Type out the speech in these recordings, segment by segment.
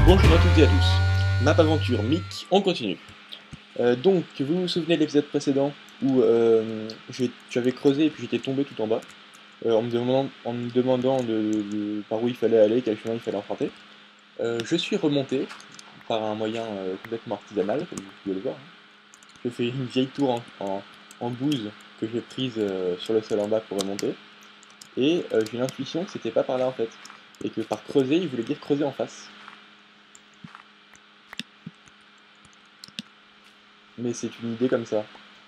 Bonjour à toutes et à tous. Map aventure Mick, on continue. Donc, vous vous souvenez de l'épisode précédent où j'avais creusé et puis j'étais tombé tout en bas en me demandant par où il fallait aller, quel chemin il fallait emprunter. Je suis remonté par un moyen complètement artisanal, comme vous pouvez le voir. Je fais une vieille tour en bouse que j'ai prise sur le sol en bas pour remonter. Et j'ai l'intuition que c'était pas par là en fait. Et que par creuser, il voulait dire creuser en face. Mais c'est une idée comme ça.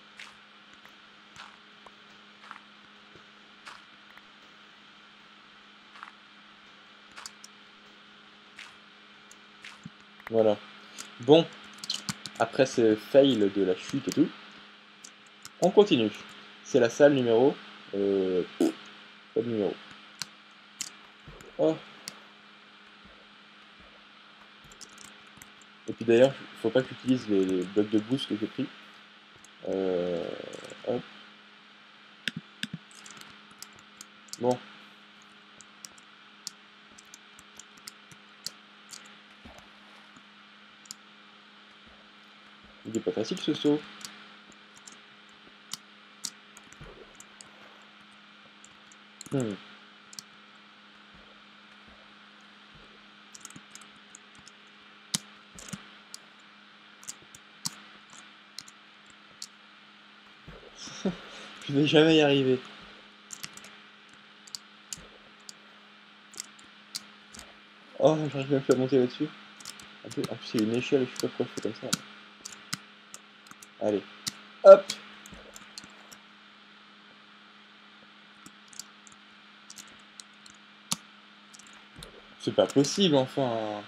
Voilà. Bon, après ce fail de la chute et tout, on continue. C'est la salle numéro... pas de numéro. Oh. Et puis d'ailleurs, faut pas que j'utilise les blocs de boost que j'ai pris. Hop. Bon. Il est pas facile ce saut. Hmm. Je vais jamais y arriver. Oh, j'arrive même plus à monter là-dessus. En plus, c'est une échelle, je sais pas pourquoi je fais comme ça. Allez. Hop. C'est pas possible, enfin.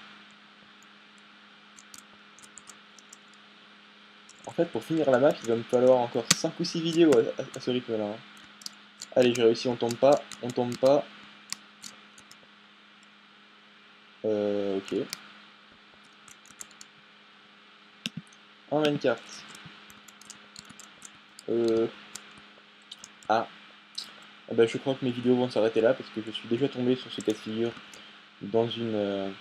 En fait, pour finir la map, il va me falloir encore 5 ou 6 vidéos à ce rythme-là. Hein. Allez, j'ai réussi, on tombe pas, on tombe pas. Ok. Un minecart. Ah. Ah bah, je crois que mes vidéos vont s'arrêter là parce que je suis déjà tombé sur ce cas de figure dans une...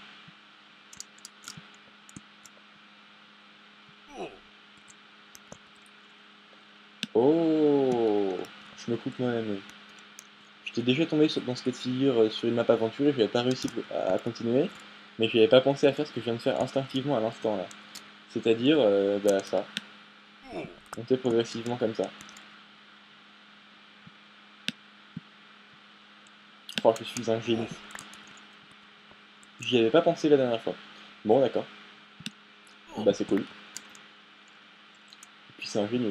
Oh, je me coupe moi-même. J'étais déjà tombé dans ce cas de figure sur une map aventure et j'avais pas réussi à continuer, mais j'avais pas pensé à faire ce que je viens de faire instinctivement à l'instant là. C'est-à-dire, bah ça. Monter progressivement comme ça. Oh, je suis un génie. J'y avais pas pensé la dernière fois. Bon, d'accord. Bah c'est cool. Et puis c'est ingénieux.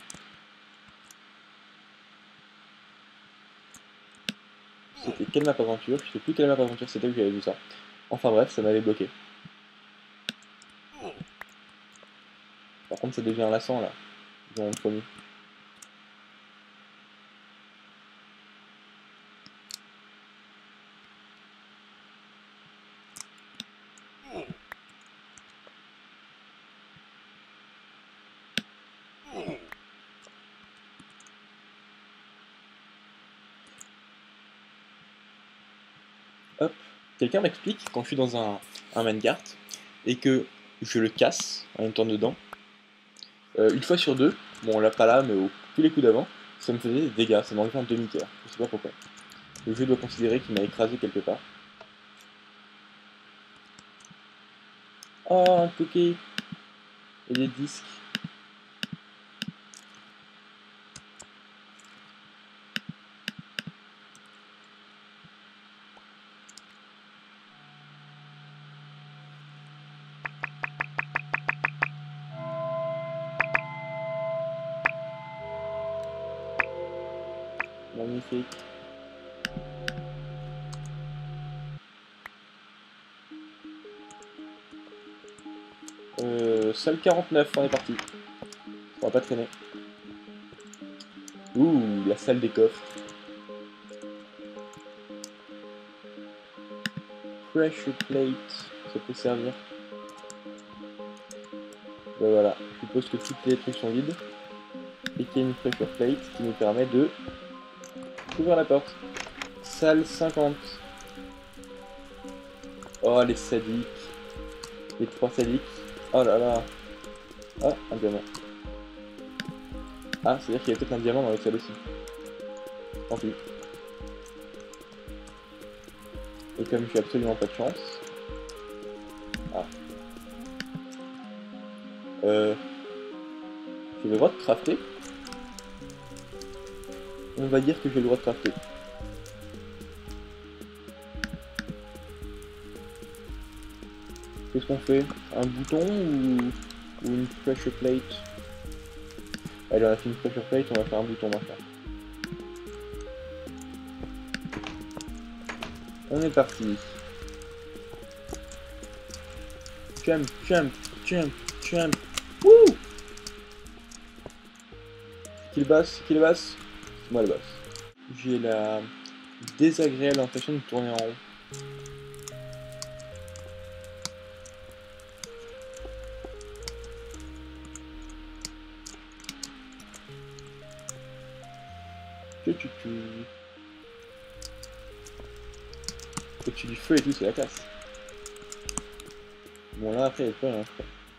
C'était quelle map aventure? Je sais plus quelle map aventure c'était que j'avais vu ça. Enfin bref, ça m'avait bloqué. Par contre, ça devient lassant là. Ils ont promis. Hop. Quelqu'un m'explique quand je suis dans un minecart et que je le casse en même temps dedans. Une fois sur deux, bon là pas là, mais tous les coups d'avant, ça me faisait des dégâts, ça m'enlevait un demi-cœur. Je sais pas pourquoi. Le jeu doit considérer qu'il m'a écrasé quelque part. Oh, un cookie et des disques. Magnifique. Salle 49, on est parti. On va pas traîner. Ouh, la salle des coffres. Pressure plate, ça peut servir. Ben voilà, je suppose que tous les trucs sont vides. Et qu'il y a une pressure plate qui nous permet de ouvrir la porte. Salle 50. Oh, les sadiques. Les 3 salix. Oh là là. Ah, un diamant. Ah, c'est-à-dire qu'il y a peut-être un diamant dans l'autre salle aussi. Tant pis. Et comme j'ai absolument pas de chance... Ah. J'ai le droit de crafter. On va dire que j'ai le droit de crafter. Qu'est-ce qu'on fait? Un bouton ou une pressure plate? Allez, on a fait une pressure plate, on va faire un bouton maintenant. On est parti. Jump, jump, jump, jump. Wouh! Qui le boss? Qui le boss? C'est moi le boss. J'ai la désagréable impression de tourner en rond. Au-dessus du feu et tout, c'est la classe. Bon, là, après, il y a pas rien.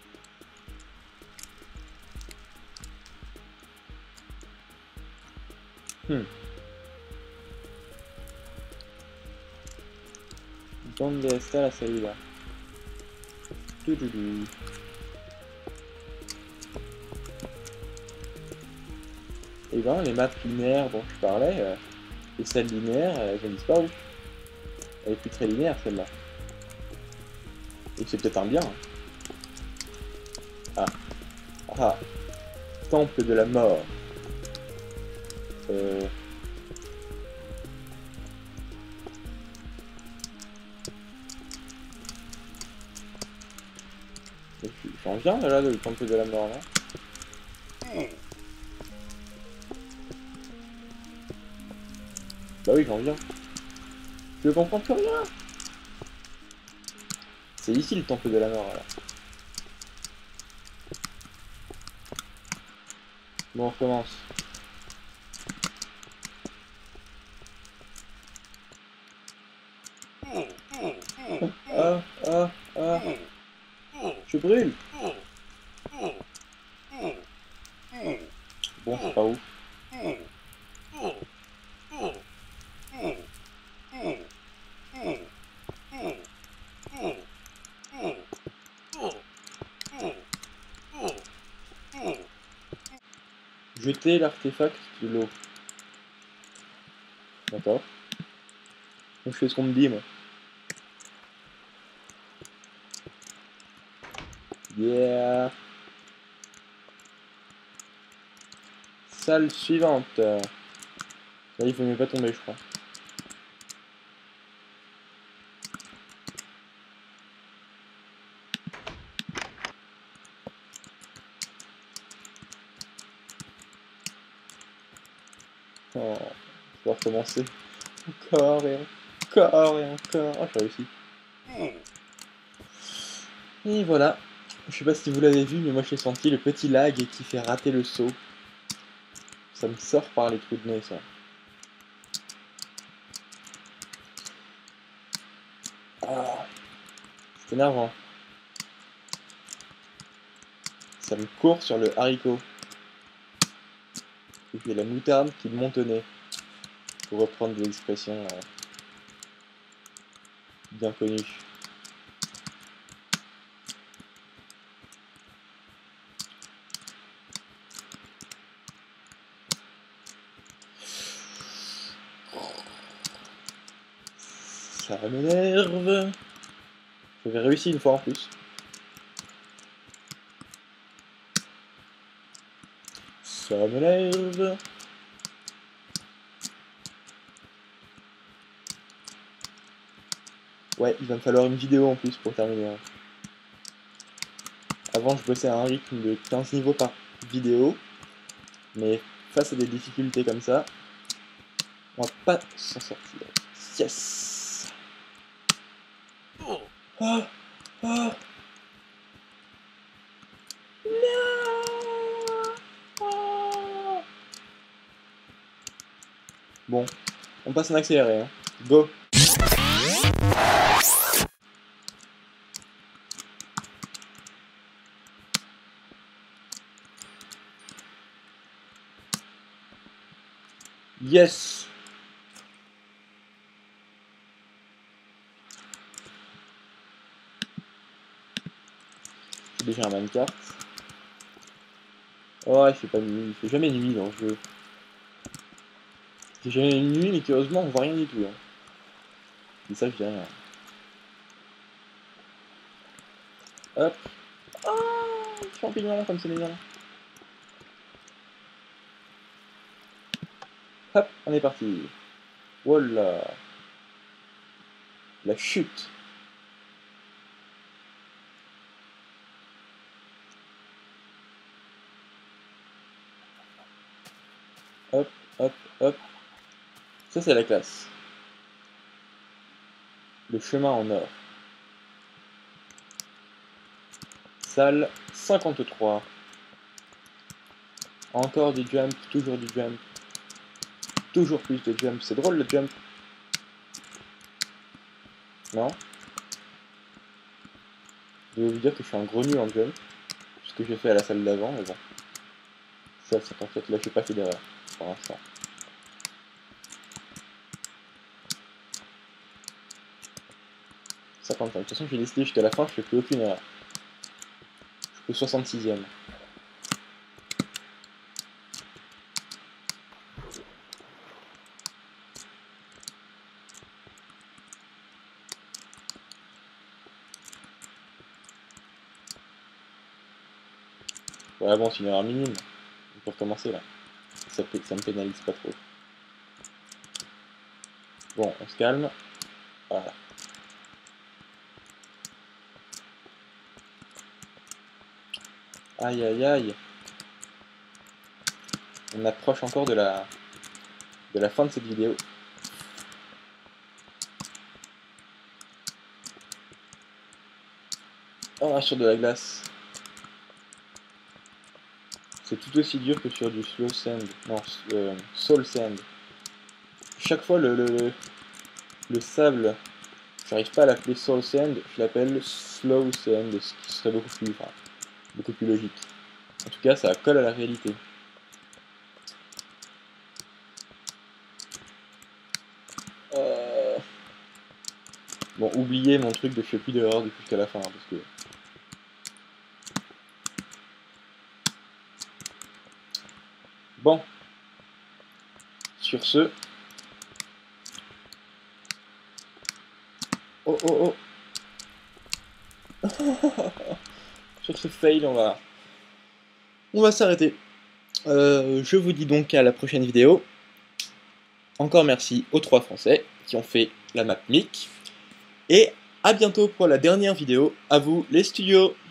¿Dónde está la salida? Et ben, les maps linéaires dont je parlais, les salles linéaires, elles ont disparu. Elle est plus très linéaire, celle-là. Et c'est peut-être un bien. Ah. Ah. Temple de la mort. J'en viens là, le temple de la mort, là. Bah oui, j'en viens. Je comprends plus rien. C'est ici le temple de la mort, là. Bon, on recommence. Ah, ah, ah. Je brûle. Bon, c'est pas ouf. Jeter l'artefact de l'eau. D'accord. Donc je fais ce qu'on me dit, moi. Yeah. Salle suivante. Là, il faut mieux pas tomber, je crois. Oh, je vais recommencer. Encore et encore et encore. Oh, j'ai réussi. Et voilà. Je sais pas si vous l'avez vu, mais moi j'ai senti le petit lag qui fait rater le saut. Ça me sort par les trous de nez, ça. Ah, c'est énervant. Ça me court sur le haricot. Et puis la moutarde qui monte au nez. Pour reprendre des expressions bien connues. Ça m'énerve. J'avais réussi une fois en plus. Ça m'énerve. Ouais, il va me falloir une vidéo en plus pour terminer. Avant, je bossais à un rythme de 15 niveaux par vidéo. Mais face à des difficultés comme ça, on va pas s'en sortir. Yes! Ah! Ah! Non! Bon, on passe en accéléré. Hein. Go! Yes! J'ai déjà un minecart. Oh, il fait pas nuit, il fait jamais nuit dans le jeu. Il fait jamais nuit, mais curieusement, on voit rien du tout. Hein. C'est ça, je dis rien. Hop. Oh, champignon, comme c'est mignon. Hop, on est parti. Voilà. La chute. Hop, hop, hop. Ça, c'est la classe. Le chemin en or. Salle 53. Encore du jump, toujours du jump. Toujours plus de jump. C'est drôle le jump. Non? Je vais vous dire que je suis un gros nul en jump. Ce que j'ai fait à la salle d'avant, mais bon. Ça, c'est en fait, là, je n'ai pas fait d'erreur pour l'instant. De toute façon, j'ai décidé jusqu'à la fin, je fais plus aucune erreur. Je suis au 66ème. Ouais, bon, c'est une erreur minime. On peut recommencer là. Ça me pénalise pas trop. Bon, on se calme. Voilà. Aïe aïe aïe. On approche encore de la fin de cette vidéo. Oh, sur de la glace. C'est tout aussi dur que sur du slow sand. Non, soul sand. Chaque fois, le sable, j'arrive pas à l'appeler soul sand, je l'appelle slow sand, ce qui serait beaucoup plus logique. En tout cas, ça colle à la réalité. Bon, oubliez mon truc de je fais plus d'erreur depuis jusqu'à la fin, hein, parce que... Bon. Sur ce... Oh oh oh. Sur ce fail, on va s'arrêter. Je vous dis donc à la prochaine vidéo. Encore merci aux 3 Français qui ont fait la map MIC. Et à bientôt pour la dernière vidéo. À vous les studios!